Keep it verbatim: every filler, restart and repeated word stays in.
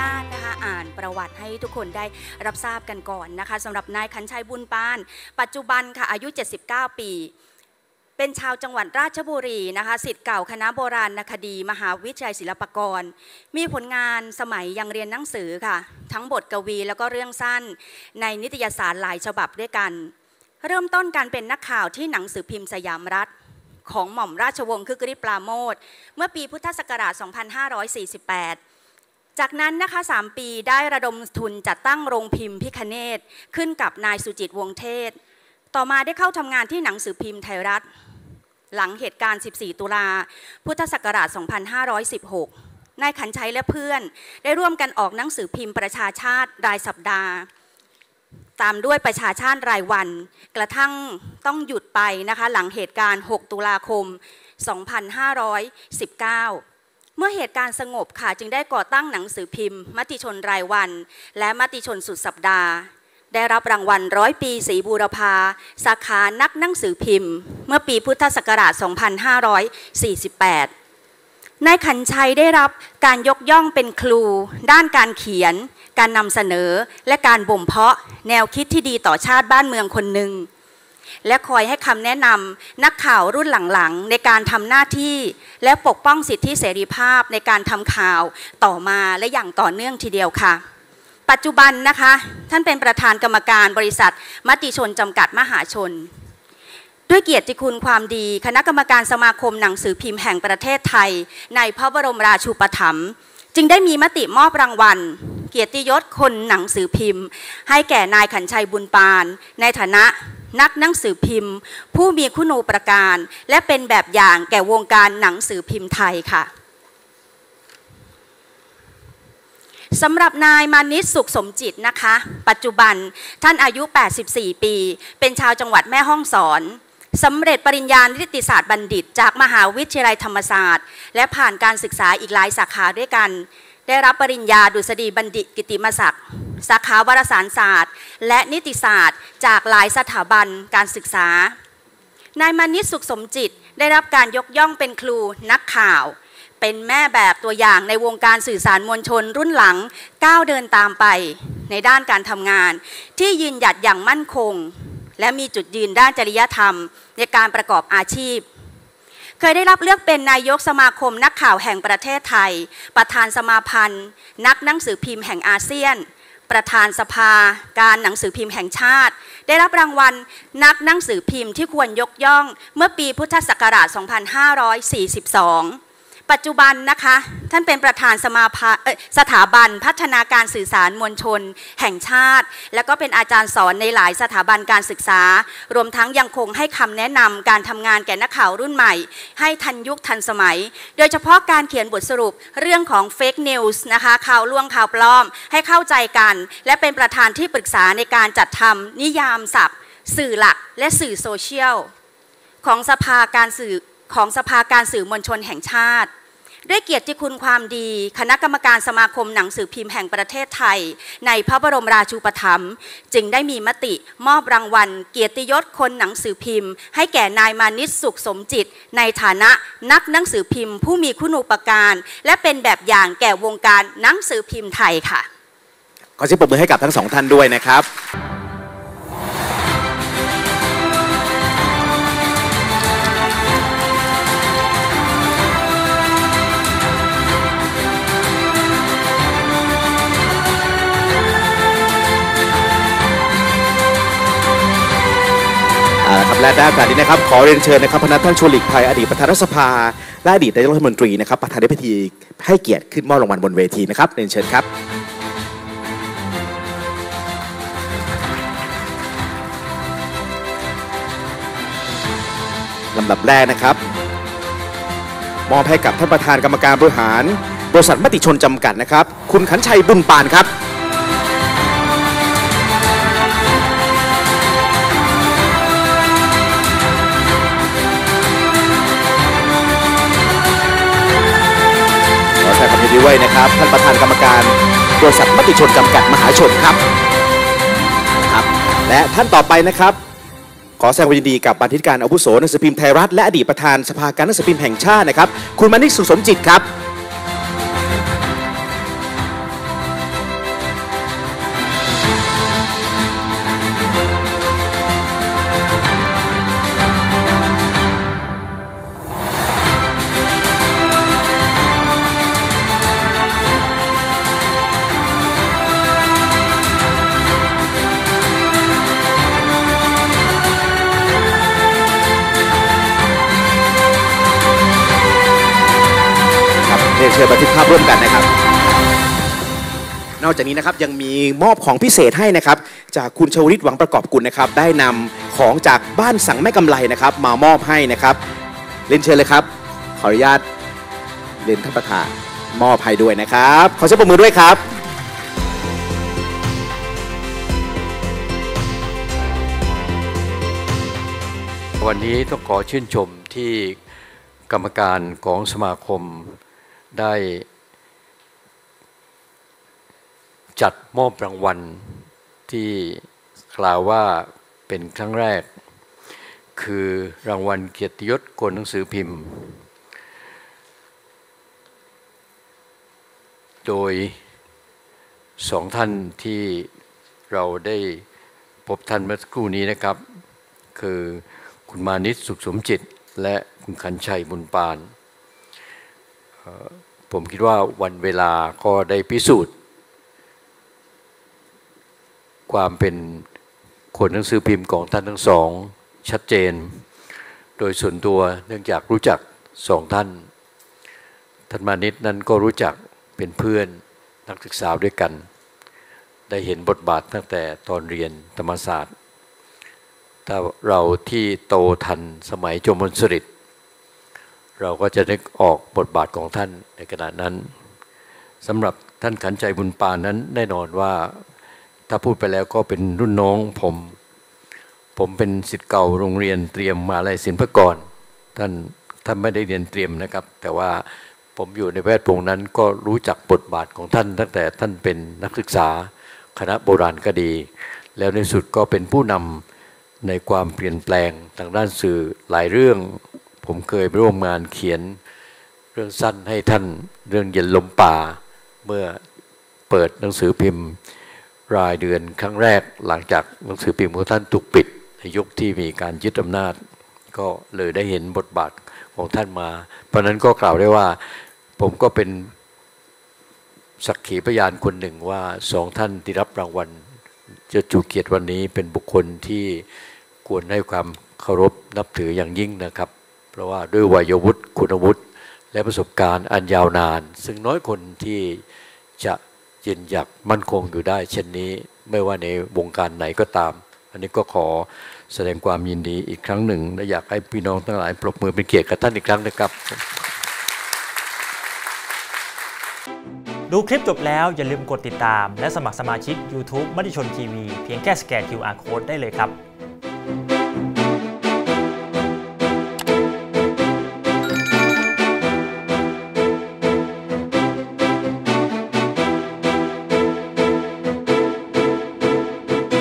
าตนะคะอ่านประวัติให้ทุกคนได้รับทราบกันก่อนนะคะสำหรับนายขันชัยบุญปานปัจจุบันค่ะอายุเจ็ดสิบเก้าปีเป็นชาวจังหวัดราชบุรีนะคะศิษย์เก่าคณะโบราณคดีมหาวิทยาลัยศิลปากรมีผลงานสมัยยังเรียนหนังสือค่ะทั้งบทกวีแล้วก็เรื่องสั้นในนิตยสารหลายฉบับด้วยกันเริ่มต้นการเป็นนักข่าวที่หนังสือพิมพ์สยามรัฐของหม่อมราชวงศ์คึกฤทธิ์ปราโมทย์เมื่อปีพุทธศักราช สองพันห้าร้อยสี่สิบแปด จากนั้นนะคะสามปีได้ระดมทุนจัดตั้งโรงพิมพ์พิคเนศขึ้นกับนายสุจิตวงศ์เทศต่อมาได้เข้าทำงานที่หนังสือพิมพ์ไทยรัฐหลังเหตุการณ์สิบสี่ตุลาพุทธศักราช สองพันห้าร้อยสิบหก นายขันชัยและเพื่อนได้ร่วมกันออกหนังสือพิมพ์ประชาชาติรายสัปดาห์ตามด้วยประชาชาติรายวันกระทั่งต้องหยุดไปนะคะหลังเหตุการณ์หกตุลาคม สองพันห้าร้อยสิบเก้า เมื่อเหตุการณ์สงบค่ะจึงได้ก่อตั้งหนังสือพิมพ์มติชนรายวันและมติชนสุดสัปดาห์ได้รับรางวัลร้อยปีศรีบูรพาสาขานักหนังสือพิมพ์เมื่อปีพุทธศักราช สองพันห้าร้อยสี่สิบแปด นายขันชัยได้รับการยกย่องเป็นครูด้านการเขียนการนำเสนอและการบ่มเพาะแนวคิดที่ดีต่อชาติบ้านเมืองคนหนึ่งและคอยให้คำแนะนำนักข่าวรุ่นหลังๆในการทำหน้าที่และปกป้องสิทธิเสรีภาพในการทำข่าวต่อมาและอย่างต่อเนื่องทีเดียวค่ะปัจจุบันนะคะท่านเป็นประธานกรรมการบริษัทมติชนจำกัดมหาชนด้วยเกียรติคุณความดีคณะกรรมการสมาคมหนังสือพิมพ์แห่งประเทศไทยในพระบรมราชูปถัมภ์จึงได้มีมติมอบรางวัลเกียรติยศคนหนังสือพิมพ์ให้แก่นายขันชัยบุญปานในฐานะนักหนังสือพิมพ์ผู้มีคุณูปการและเป็นแบบอย่างแก่วงการหนังสือพิมพ์ไทยค่ะสำหรับนายมานิชสุขสมจิตนะคะปัจจุบันท่านอายุแปดสิบสี่ปีเป็นชาวจังหวัดแม่ฮ่องสอนสำเร็จปริญญานิติศาสตร์บัณฑิตจากมหาวิทยาลัยธรรมศาสตร์และผ่านการศึกษาอีกหลายสาขาด้วยกันได้รับปริญญาดุษฎีบัณฑิตกิตติมศักดิ์สาขาวารสารศาสตร์และนิติศาสตร์จากหลายสถาบันการศึกษานายมานิชสุขสมจิตได้รับการยกย่องเป็นครูนักข่าวเป็นแม่แบบตัวอย่างในวงการสื่อสารมวลชนรุ่นหลังก้าวเดินตามไปในด้านการทำงานที่ยืนหยัดอย่างมั่นคงและมีจุดยืนด้านจริยธรรมในการประกอบอาชีพเคยได้รับเลือกเป็นนายกสมาคมนักข่าวแห่งประเทศไทยประธานสมาพันธ์นักหนังสือพิมพ์แห่งอาเซียนประธานสภาการหนังสือพิมพ์แห่งชาติได้รับรางวัลนักหนังสือพิมพ์ที่ควรยกย่องเมื่อปีพุทธศักราช สองพันห้าร้อยสี่สิบสองปัจจุบันนะคะท่านเป็นประธานสมาภาสถาบันพัฒนาการสื่อสารมวลชนแห่งชาติและก็เป็นอาจารย์สอนในหลายสถาบันการศึกษารวมทั้งยังคงให้คำแนะนำการทำงานแก่นักข่าวรุ่นใหม่ให้ทันยุคทันสมัยโดยเฉพาะการเขียนบทสรุปเรื่องของเฟกนิวส์นะคะข่าวลวงข่าวปลอมให้เข้าใจกันและเป็นประธานที่ปรึกษาในการจัดทำนิยามศัพท์สื่อหลักและสื่อโซเชียลของสภาการสื่อของสภาการสื่อมวลชนแห่งชาติด้วยเกียรติคุณความดีคณะกรรมการสมาคมหนังสือพิมพ์แห่งประเทศไทยในพระบรมราชูปถัมภ์จึงได้มีมติมอบรางวัลเกียรติยศคนหนังสือพิมพ์ให้แก่นายมานิชสุขสมจิตในฐานะนักหนังสือพิมพ์ผู้มีคุณูปการและเป็นแบบอย่างแก่วงการหนังสือพิมพ์ไทยค่ะขอเสียงปรบมือให้กับทั้งสองท่านด้วยนะครับและด้านการนี้นะครับขอเรียนเชิญนะครับพนักท่านชวนหลีกภัยอดีตประธานรัฐสภาและอดีตนายกรัฐมนตรีนะครับประธานในพิธีให้เกียรติขึ้นมอบรางวัลบนเวทีนะครับเรียนเชิญครับลำดับแรกนะครับมอบให้กับท่านประธานกรรมการบริหารบริษัทมติชนจำกัดนะครับคุณขันชัยบุญปานครับแสดงความยินดีด้วยนะครับท่านประธานกรรมการบริษัทมติชนจำกัดมหาชนครับครับและท่านต่อไปนะครับขอแสดงความยินดีกับบรรณาธิการอาวุโสหนังสือพิมพ์ไทยรัฐและอดีตประธานสภาการหนังสือพิมพ์แห่งชาตินะครับคุณมานิชสุขสมจิตครับเชิญบันทึกภาพร่วมกันนะครับนอกจากนี้นะครับยังมีมอบของพิเศษให้นะครับจากคุณชวลิตหวังประกอบกุลนะครับได้นำของจากบ้านสังแม่กำไลนะครับมามอบให้นะครับเรียนเชิญเลยครับขออนุญาตเรียนท่านประธานมอบให้ด้วยนะครับขอเสียงปรบมือด้วยครับวันนี้ต้องขอชื่นชมที่กรรมการของสมาคมได้จัดมอบรางวัลที่กล่าวว่าเป็นครั้งแรกคือรางวัลเกียรติยศคนหนังสือพิมพ์ โดยสองท่านที่เราได้พบท่านเมื่อสักครู่นี้นะครับคือคุณมานิตสุขสมจิตและคุณขันชัยบุญปานผมคิดว่าวันเวลาก็ได้พิสูจน์ความเป็นคนหนังสือพิมพ์ของท่านทั้งสองชัดเจนโดยส่วนตัวเนื่องจากรู้จักสองท่านท่านมานิตนั้นก็รู้จักเป็นเพื่อนนักศึกษาด้วยกันได้เห็นบทบาทตั้งแต่ตอนเรียนธรรมศาสตร์ถ้าเราที่โตทันสมัยจอมพลสฤษดิ์เราก็จะนึกออกบทบาทของท่านในขณะนั้นสำหรับท่านขันใจบุญปานนั้นแน่นอนว่าถ้าพูดไปแล้วก็เป็นรุ่นน้องผมผมเป็นศิษย์เก่าโรงเรียนเตรียมมหาวิทยาลัยศิลปากรท่านท่านไม่ได้เรียนเตรียมนะครับแต่ว่าผมอยู่ในแวดวงนั้นก็รู้จักบทบาทของท่านตั้งแต่ท่านเป็นนักศึกษาคณะโบราณคดีแล้วในสุดก็เป็นผู้นำในความเปลี่ยนแปลงทางด้านสื่อหลายเรื่องผมเคยไปร่วมงานเขียนเรื่องสั้นให้ท่านเรื่องเย็นลมป่าเมื่อเปิดหนังสือพิมพ์รายเดือนครั้งแรกหลังจากหนังสือพิมพ์ของท่านถูกปิดในยุคที่มีการยึดอำนาจก็เลยได้เห็นบทบาทของท่านมาเพราะนั้นก็กล่าวได้ว่าผมก็เป็นสักขีพยานคนหนึ่งว่าสองท่านที่รับรางวัลจะจูเกียรติวันนี้เป็นบุคคลที่ควรให้ความเคารพนับถืออย่างยิ่งนะครับเพราะว่าด้วยวัยวุฒิคุณวุฒิและประสบการณ์อันยาวนานซึ่งน้อยคนที่จะยืนหยัดมั่นคงอยู่ได้เช่นนี้ไม่ว่าในวงการไหนก็ตามอันนี้ก็ขอแสดงความยินดีอีกครั้งหนึ่งและอยากให้พี่น้องทั้งหลายปรบมือเป็นเกียรติกับท่านอีกครั้งนะครับดูคลิปจบแล้วอย่าลืมกดติดตามและสมัครสมาชิก ยูทูบ มติชนทีวีเพียงแค่สแกน คิว อาร์ Code ได้เลยครับ